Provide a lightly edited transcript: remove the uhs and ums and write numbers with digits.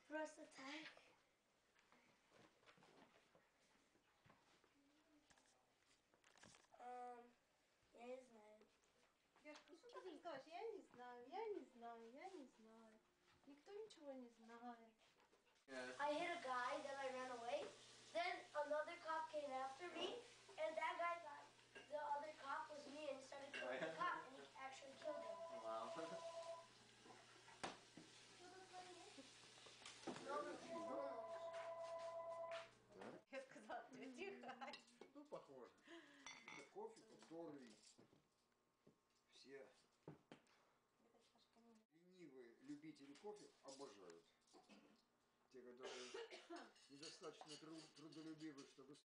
First attack. Я не знаю. Яшка, ну что ты скажешь? Я не знаю, я не знаю, я не знаю. Никто ничего не знает. I hit a guy, then I ran away. Then another cop came after me, and that guy thought the other cop was me and started killing the cop, and he actually killed him. Wow. Я сказала, ты тихо. Ну, похоже. Это кофе, который все ленивые любители кофе обожают. Те, которые недостаточно трудолюбивы, чтобы